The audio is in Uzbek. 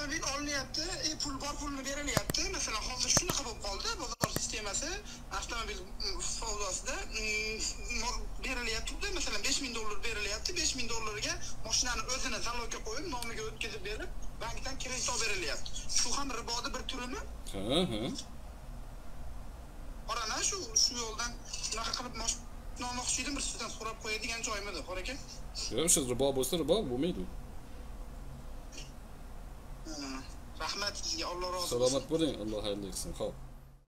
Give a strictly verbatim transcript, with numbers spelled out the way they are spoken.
avtomobil olinyapti, e, pul bor pulni berilyapti. Masalan, hozir shunaqa bo'lib qoldi, bozor sistemasi avtomobil savdosida berilyapti. Masalan, besh ming dollar berilyapti. besh ming dollarga mashinani o'zini zalogga qo'yib, nomiga o'tkazib berib, bankdan kredit olib berilyapti. Shu ham riboning bir turimi? Ha, ha. Qarana shu shu yo'ldan shunaqa qilib mashina olmoqchi edim, bir sizdan so'rab qo'yadigan joyimidi, qor aka? Yo'q, siz ribo bo'lsa ribo bo'lmaydi. Rahmat sizga, Alloh rozi bo'lsin. Salomat bo'ling, Alloh xayrli qilsin. Xo'p.